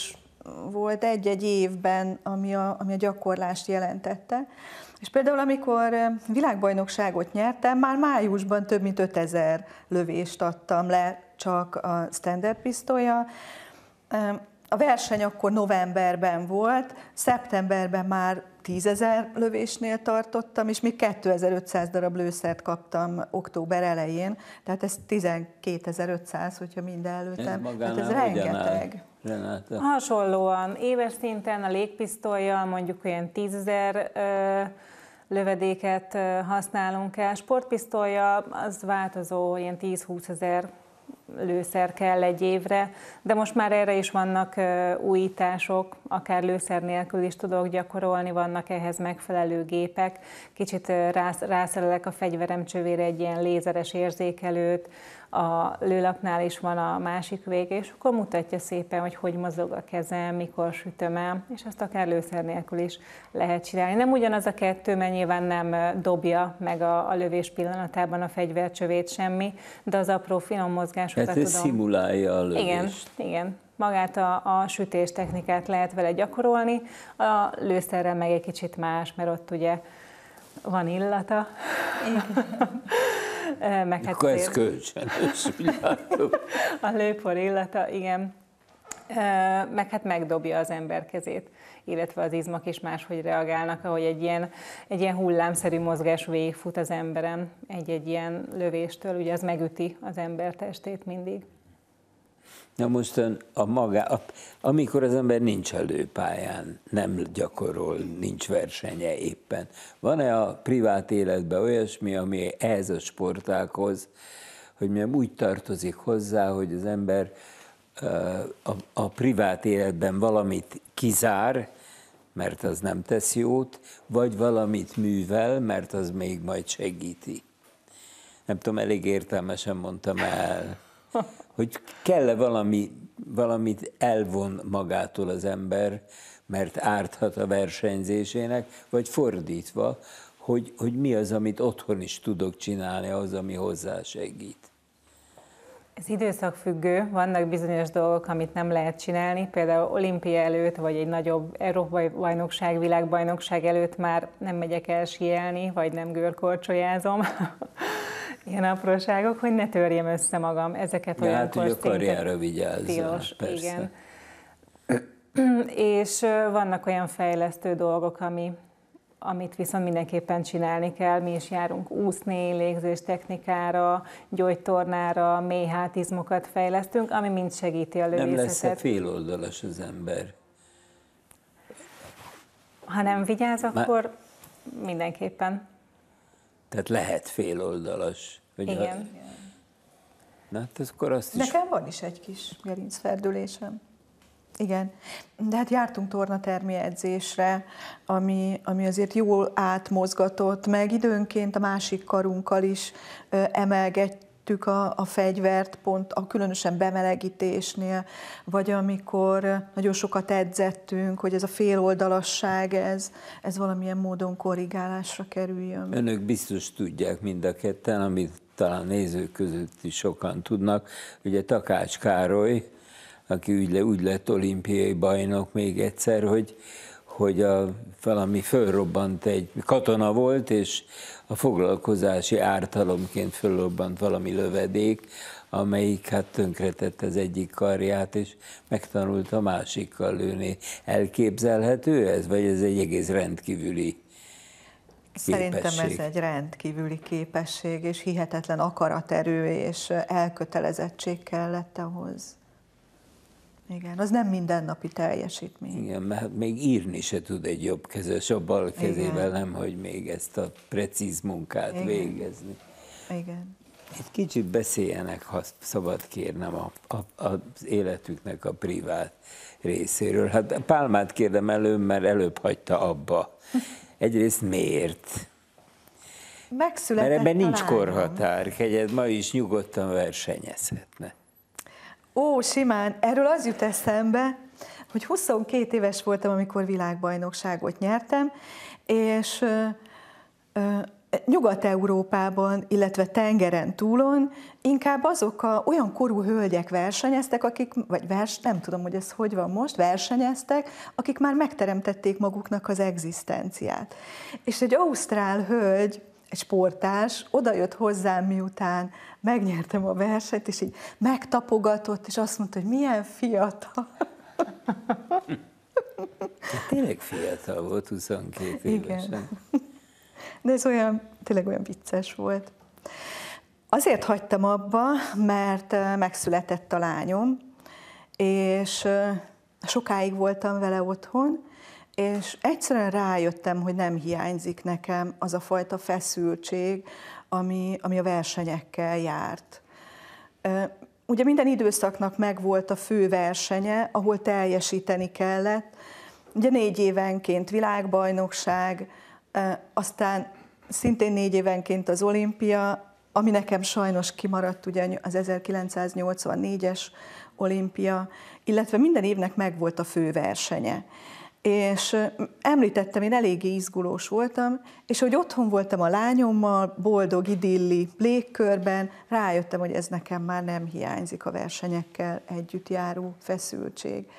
volt egy-egy évben, ami a gyakorlást jelentette. És például amikor világbajnokságot nyertem, már májusban több mint 5000 lövést adtam le csak a standard pisztollyal. A verseny akkor novemberben volt, szeptemberben már 10 000 lövésnél tartottam, és még 2500 darab lőszert kaptam október elején, tehát ez 12.500, hogyha minden előttem. Tehát ez rengeteg. Renáta? Hasonlóan éves szinten a légpisztollyal mondjuk olyan 10 000 lövedéket használunk el. Sportpisztollyal az változó, ilyen 10-20 000 lőszer kell egy évre, de most már erre is vannak újítások, akár lőszer nélkül is tudok gyakorolni, vannak ehhez megfelelő gépek. Kicsit rászerelek a fegyverem csövére egy ilyen lézeres érzékelőt, a lőlapnál is van a másik vége, és akkor mutatja szépen, hogy mozog a kezem, mikor sütöm el, és ezt akár lőszer nélkül is lehet csinálni. Nem ugyanaz a kettő, mert nyilván nem dobja meg a lövés pillanatában a fegyvercsövét semmi, de az apró finom mozgásokat tudom. Szimulálja a lövést. Igen. Magát a sütés technikát lehet vele gyakorolni, a lőszerrel meg egy kicsit más, mert ott ugye van illata. Meg hát akkor ez kölcsönös, a lőpor illata, igen. Meg hát megdobja az ember kezét, illetve az izmok is máshogy reagálnak, ahogy egy ilyen hullámszerű mozgás végigfut az emberen egy ilyen lövéstől, ugye az megüti az ember testét mindig. Na most amikor az ember nincs előpályán, nem gyakorol, nincs versenye éppen, van-e a privát életben olyasmi, ami ehhez a sportághoz, hogy milyen úgy tartozik hozzá, hogy az ember a privát életben valamit kizár, mert az nem tesz jót, vagy valamit művel, mert az még majd segíti. Nem tudom, elég értelmesen mondtam el, hogy kell-e valamit elvon magától az ember, mert árthat a versenyzésének, vagy fordítva, hogy mi az, amit otthon is tudok csinálni, az, ami hozzásegít. Ez időszakfüggő, vannak bizonyos dolgok, amit nem lehet csinálni, például olimpia előtt, vagy egy nagyobb Európai bajnokság, világbajnokság előtt már nem megyek el síelni, vagy nem görkorcsolyázom. Ilyen apróságok, hogy ne törjem össze magam. Ezeket olyankor hogy a karjára vigyázzal. Tilos, igen. És vannak olyan fejlesztő dolgok, amit viszont mindenképpen csinálni kell. Mi is járunk úszni, légzés technikára, gyógytornára, mély hátizmokat fejlesztünk, ami mind segíti a lövészetet. Nem lesz-e féloldalas az ember? Ha nem vigyáz, akkor mindenképpen. Tehát lehet féloldalas. Igen. Na, hát akkor azt is... Nekem van is egy kis gerincferdülésem. Igen, de hát jártunk tornatermi edzésre, ami azért jól átmozgatott, meg időnként a másik karunkkal is emelgettük a fegyvert, pont a különösen bemelegítésnél, vagy amikor nagyon sokat edzettünk, hogy ez a féloldalasság, ez valamilyen módon korrigálásra kerüljön. Önök biztos tudják mind a ketten, amit talán nézők között is sokan tudnak, ugye Takács Károly, aki úgy lett olimpiai bajnok még egyszer, hogy valami fölrobbant, egy katona volt, és a foglalkozási ártalomként fölrobbant valami lövedék, amelyik hát tönkretett az egyik karját, és megtanult a másikkal lőni. Elképzelhető ez, vagy ez egy egész rendkívüli képesség? Szerintem ez egy rendkívüli képesség, és hihetetlen akaraterő és elkötelezettség kellett ahhoz. Igen, az nem mindennapi teljesítmény. Igen, mert még írni se tud egy jobb kezes, a bal kezével, nem, hogy még ezt a precíz munkát végezni. Igen. Egy kicsit beszéljenek, ha szabad kérnem, az életüknek a privát részéről. Hát Pálmát kérdem előbb, mert előbb hagyta abba. Egyrészt miért? Megszületett mert ebben nincs lányom. korhatár, kegyed ma is nyugodtan versenyezhetne. Ó, simán, erről az jut eszembe, hogy 22 éves voltam, amikor világbajnokságot nyertem, és Nyugat-Európában, illetve tengeren túlon inkább olyan korú hölgyek versenyeztek, nem tudom, hogy ez hogy van most, versenyeztek, akik már megteremtették maguknak az egzisztenciát. És egy ausztrál hölgy, egy sportárs odajött hozzám, miután megnyertem a versenyt, és így megtapogatott, és azt mondta, hogy milyen fiatal. Tényleg fiatal volt, 22 évesen. Igen. De ez tényleg olyan vicces volt. Azért hagytam abba, mert megszületett a lányom, és sokáig voltam vele otthon, és egyszerűen rájöttem, hogy nem hiányzik nekem az a fajta feszültség, ami a versenyekkel járt. Ugye minden időszaknak megvolt a fő versenye, ahol teljesíteni kellett. Ugye 4 évenként világbajnokság, aztán szintén 4 évenként az olimpia, ami nekem sajnos kimaradt, ugye az 1984-es olimpia, illetve minden évnek megvolt a fő versenye. És említettem, én eléggé izgulós voltam, és hogy otthon voltam a lányommal, boldog, idilli légkörben, rájöttem, hogy ez nekem már nem hiányzik, a versenyekkel együtt járó feszültség.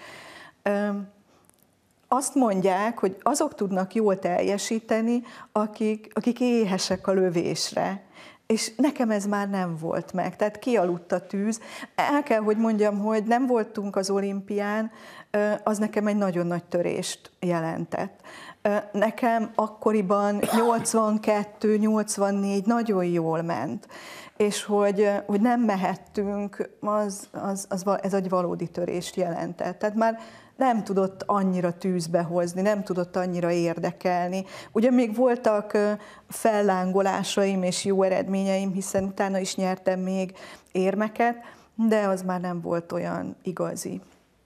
Azt mondják, hogy azok tudnak jól teljesíteni, akik éhesek a lövésre. És nekem ez már nem volt meg, tehát kialudt a tűz. El kell, hogy mondjam, hogy nem voltunk az olimpián, az nekem egy nagyon nagy törést jelentett. Nekem akkoriban 82-84 nagyon jól ment, és hogy nem mehettünk, ez egy valódi törést jelentett. Tehát már nem tudott annyira tűzbe hozni, nem tudott annyira érdekelni. Ugye még voltak fellángolásaim és jó eredményeim, hiszen utána is nyertem még érmeket, de az már nem volt olyan igazi.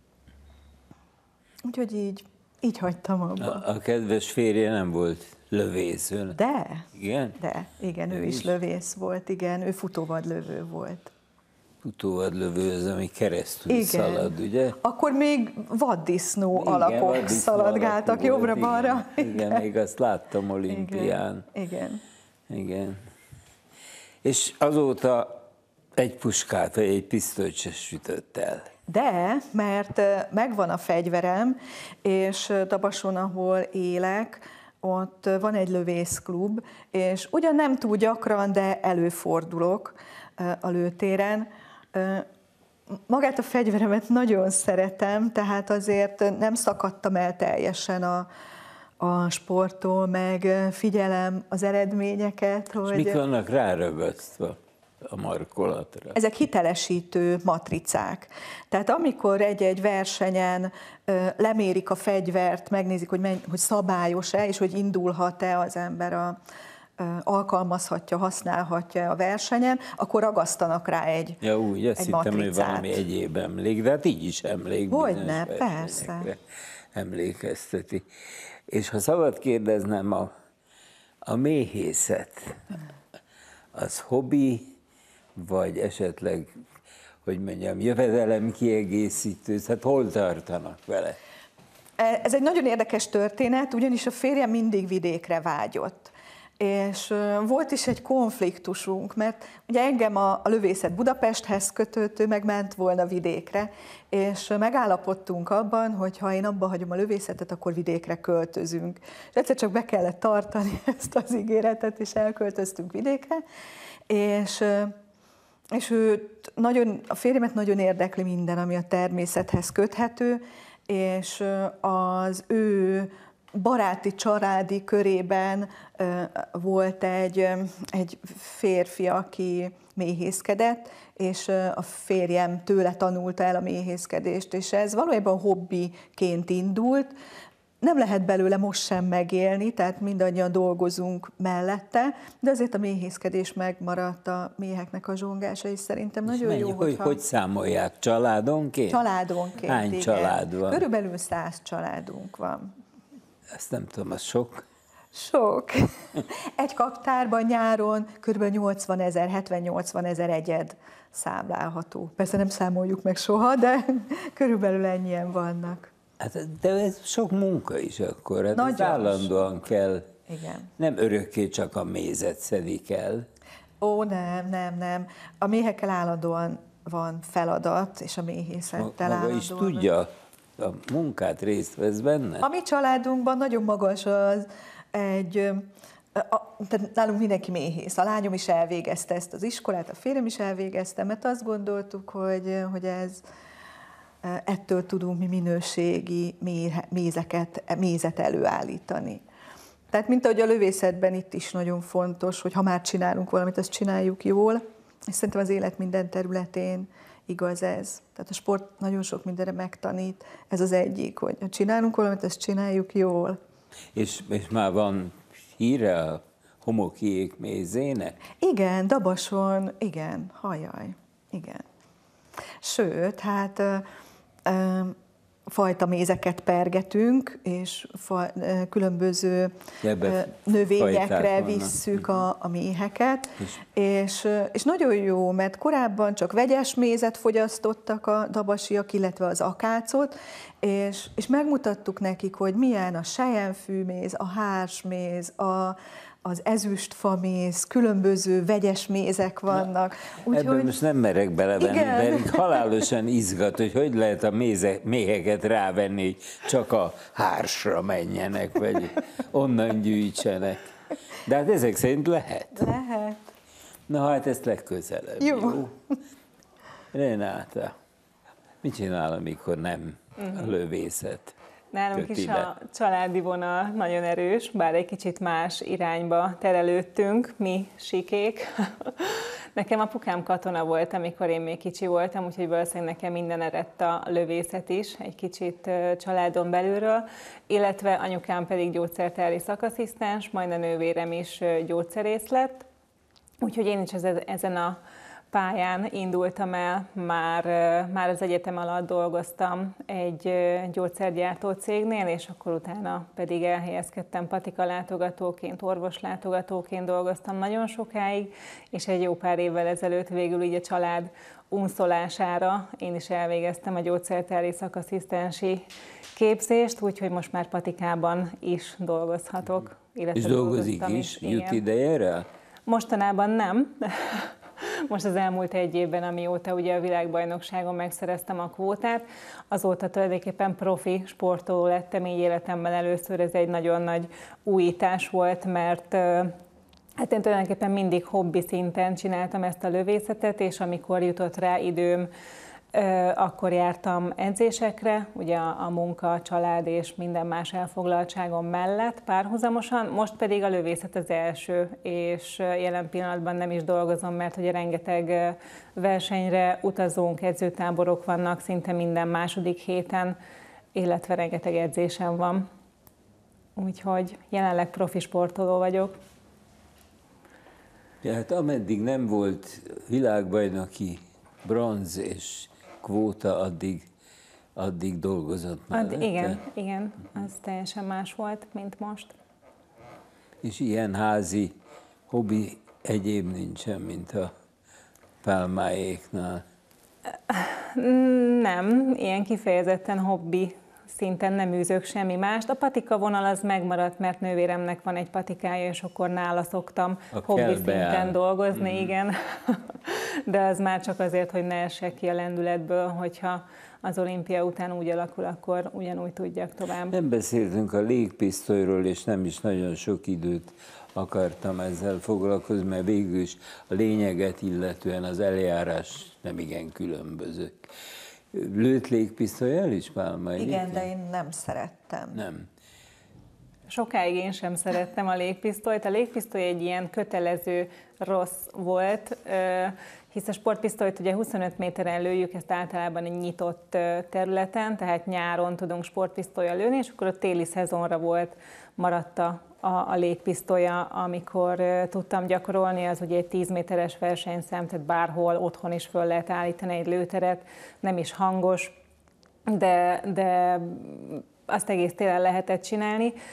Úgyhogy így hagytam abba. A kedves férje nem volt lövész. De. Igen? De, igen, ő is lövész volt, igen, ő futóvadlövő volt. Futóvadlövő az, ami keresztül szalad, ugye? Akkor még vaddisznó alakok szaladgáltak jobbra-balra. Igen, még azt láttam olimpián. Igen. És azóta egy puskát, vagy egy pisztolyt se sütött el. De, mert megvan a fegyverem, és Dabason, ahol élek, ott van egy lövészklub, és ugyan nem túl gyakran, de előfordulok a lőtéren. Magát a fegyveremet nagyon szeretem, tehát azért nem szakadtam el teljesen a sporttól, meg figyelem az eredményeket. És mik vannak ráragasztva a markolatra? Ezek hitelesítő matricák. Tehát amikor egy versenyen lemérik a fegyvert, megnézik, hogy szabályos-e, és hogy indulhat-e az ember, alkalmazhatja, használhatja a versenyen, akkor ragasztanak rá egy matricát. Úgy, azt hittem, hogy valami egyéb emlék, de hát így is emlék. Hogyne, persze. Emlékezteti. És ha szabad kérdeznem, a méhészet, az hobbi, vagy esetleg, hogy mondjam, jövedelem kiegészítő, hát hol tartanak vele? Ez egy nagyon érdekes történet, ugyanis a férjem mindig vidékre vágyott. És volt is egy konfliktusunk, mert ugye engem a lövészet Budapesthez kötött, ő meg ment volna vidékre, és megállapodtunk abban, hogy ha én abba hagyom a lövészetet, akkor vidékre költözünk. És egyszer csak be kellett tartani ezt az ígéretet, és elköltöztünk vidékre, és a férjemet nagyon érdekli minden, ami a természethez köthető, és az ő baráti, családi körében volt egy férfi, aki méhészkedett, és a férjem tőle tanulta el a méhészkedést, és ez valójában hobbiként indult. Nem lehet belőle most sem megélni, tehát mindannyian dolgozunk mellette, de azért a méhészkedés megmaradt, a méheknek a zsongása, és szerintem nagyon jó, hogy számolják? Családonként? Családonként, Hány igen. család van? Körülbelül 100 családunk van. Ezt nem tudom, az sok? Sok. Egy kaptárban nyáron kb. 80 000, 70-80 000 egyed számlálható. Persze nem számoljuk meg soha, de körülbelül ennyien vannak. Hát, de ez sok munka is akkor, hát állandóan kell Igen. Nem örökké csak a mézet szedik el. Ó, nem. A méhekkel állandóan van feladat, és a méhészettel Maga állandóan. is tudja, a munkát részt vesz benne? A mi családunkban nagyon magas az tehát nálunk mindenki méhész. A lányom is elvégezte ezt az iskolát, a férjem is elvégezte, mert azt gondoltuk, hogy ettől tudunk mi minőségi mézet előállítani. Tehát, mint ahogy a lövészetben itt is nagyon fontos, hogy ha már csinálunk valamit, azt csináljuk jól, és szerintem az élet minden területén igaz ez. Tehát a sport nagyon sok mindenre megtanít. Ez az egyik, hogy ha csinálunk valamit, azt csináljuk jól. És már van híre a homokiék mézének? Igen, Dabason, igen, hajaj, igen. Sőt, hát fajta mézeket pergetünk, és különböző növényekre visszük a méheket, és nagyon jó, mert korábban csak vegyes mézet fogyasztottak a dabasiak, illetve az akácot, és megmutattuk nekik, hogy milyen a selyemfűméz, a hársméz, az ezüstfaméz, különböző vegyes mézek vannak. Ebben most nem merek belevenni, de halálosan izgat, hogy lehet a méheket rávenni, hogy csak a hársra menjenek, vagy onnan gyűjtsenek. De hát ezek szerint lehet. Lehet. Na hát ezt legközelebb. Jó. Renáta, mit csinál, amikor nem a lövészet? Nálunk is a családi vonal nagyon erős, bár egy kicsit más irányba terelődtünk, mi sikék. Nekem apukám katona volt, amikor én még kicsi voltam, úgyhogy valószínűleg nekem minden eredt a lövészet is, egy kicsit családon belülről, illetve anyukám pedig gyógyszertári szakasszisztens, majd a nővérem is gyógyszerész lett, úgyhogy én is ezen a pályán indultam el, már az egyetem alatt dolgoztam egy gyógyszergyártó cégnél, és akkor utána pedig elhelyezkedtem patikalátogatóként, orvoslátogatóként dolgoztam nagyon sokáig, és egy jó pár évvel ezelőtt végül így a család unszolására én is elvégeztem a gyógyszertári szakasszisztensi képzést, úgyhogy most már patikában is dolgozhatok. És dolgozik is? Jut idejére? Mostanában nem. Most az elmúlt egy évben, amióta ugye a világbajnokságon megszereztem a kvótát, azóta tulajdonképpen profi sportoló lettem így életemben először. Ez egy nagyon nagy újítás volt, mert hát én tulajdonképpen mindig hobbi szinten csináltam ezt a lövészetet, és amikor jutott rá időm, akkor jártam edzésekre, ugye a munka, a család és minden más elfoglaltságom mellett párhuzamosan, most pedig a lövészet az első, és jelen pillanatban nem is dolgozom, mert ugye rengeteg versenyre utazunk, edzőtáborok vannak szinte minden második héten, illetve rengeteg edzésem van. Úgyhogy jelenleg profi sportoló vagyok. Ja, hát ameddig nem volt világbajnoki bronz és kvóta, addig dolgozott mellette. Igen, az teljesen más volt, mint most. És ilyen házi hobbi egyéb nincsen, mint a pálmáéknál? Nem, ilyen kifejezetten hobbi szinten nem űzök semmi mást. A patika vonal az megmaradt, mert nővéremnek van egy patikája, és akkor nála szoktam hobbi szinten dolgozni, igen. De az már csak azért, hogy ne essek ki a lendületből, hogyha az olimpia után úgy alakul, akkor ugyanúgy tudjak tovább. Nem beszéltünk a légpisztolyról, és nem is nagyon sok időt akartam ezzel foglalkozni, mert végül is a lényeget illetően az eljárás nem igen különböző. Lőtt légpisztolyjal is, Pálma? Igen, de én nem szerettem. Nem. Sokáig én sem szerettem a légpisztolyt. A légpisztoly egy ilyen kötelező rossz volt, hisz a sportpisztolyt ugye 25 méteren lőjük, ezt általában egy nyitott területen, tehát nyáron tudunk sportpisztollyal lőni, és akkor a téli szezonra maradt a légpisztolya, amikor tudtam gyakorolni, az ugye egy 10 méteres versenyszám, tehát bárhol otthon is föl lehet állítani egy lőteret, nem is hangos, de azt egész télen lehetett csinálni.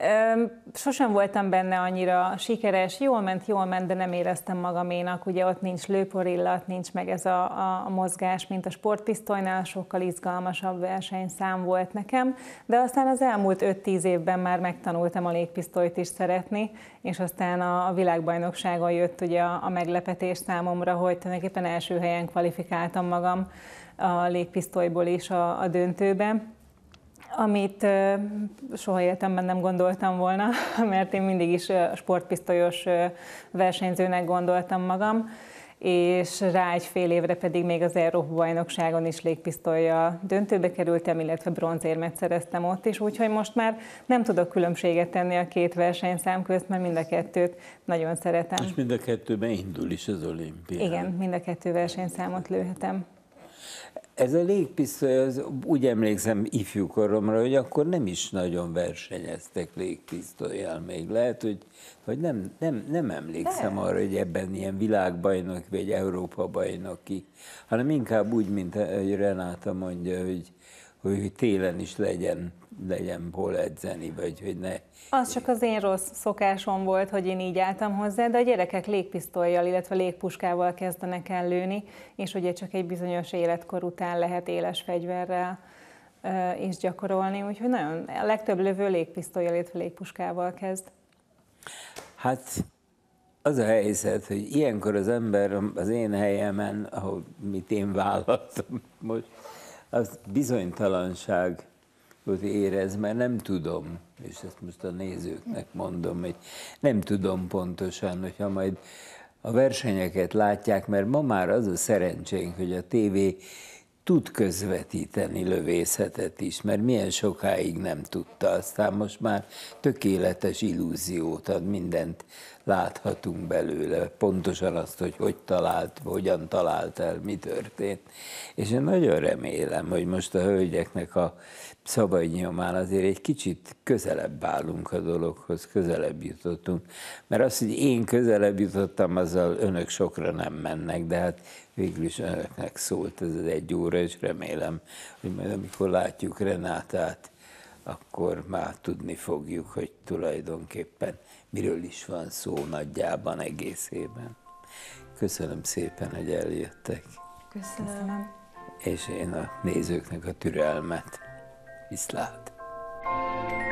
Sosem voltam benne annyira sikeres, jól ment, de nem éreztem magaménak. Ugye ott nincs lőporillat, nincs meg ez a mozgás, mint a sportpisztolynál, sokkal izgalmasabb versenyszám volt nekem, de aztán az elmúlt 5-10 évben már megtanultam a légpisztolyt is szeretni, és aztán a világbajnokságon jött ugye a meglepetés számomra, hogy tulajdonképpen első helyen kvalifikáltam magam a légpisztolyból is a döntőbe, amit soha életemben nem gondoltam volna, mert én mindig is sportpisztolyos versenyzőnek gondoltam magam, és rá egy fél évre pedig még az Európa-bajnokságon is légpisztollyal döntőbe kerültem, illetve bronzérmet szereztem ott is, úgyhogy most már nem tudok különbséget tenni a két versenyszám közt, mert mind a kettőt nagyon szeretem. És mind a kettőben indul is az olimpián. Igen, mind a kettő versenyszámot lőhetem. Ez a légpisztoly, úgy emlékszem ifjúkoromra, hogy akkor nem is nagyon versenyeztek légpisztollyal még. Lehet, hogy nem emlékszem arra, hogy ebben ilyen világbajnok vagy Európa-bajnoki, hanem inkább úgy, mint hogy Renáta mondja, hogy télen is legyen hol edzeni, vagy hogy ne. Az csak az én rossz szokásom volt, hogy én így álltam hozzá, de a gyerekek légpisztollyal, illetve légpuskával kezdenek el lőni, és ugye csak egy bizonyos életkor után lehet éles fegyverrel is gyakorolni, úgyhogy nagyon, a legtöbb lövő légpisztollyal, illetve légpuskával kezd. Hát az a helyzet, hogy ilyenkor az ember az én helyemen, ahol mit én vállaltam most, az bizonytalanság érez, mert nem tudom, és ezt most a nézőknek mondom, hogy nem tudom pontosan, hogyha majd a versenyeket látják, mert ma már az a szerencsénk, hogy a tévé tud közvetíteni lövészetet is, mert milyen sokáig nem tudta, aztán most már tökéletes illúziót ad, mindent láthatunk belőle, pontosan azt, hogy hogyan talált el, mi történt. És én nagyon remélem, hogy most a hölgyeknek a szavai nyomán azért egy kicsit közelebb állunk a dologhoz, közelebb jutottunk. Mert az, hogy én közelebb jutottam, azzal önök sokra nem mennek, de hát végül is önöknek szólt ez az 1 óra, és remélem, hogy majd amikor látjuk Renátát, akkor már tudni fogjuk, hogy tulajdonképpen miről is van szó nagyjában, egészében. Köszönöm szépen, hogy eljöttek. Köszönöm. És én a nézőknek a türelmet. Viszlát!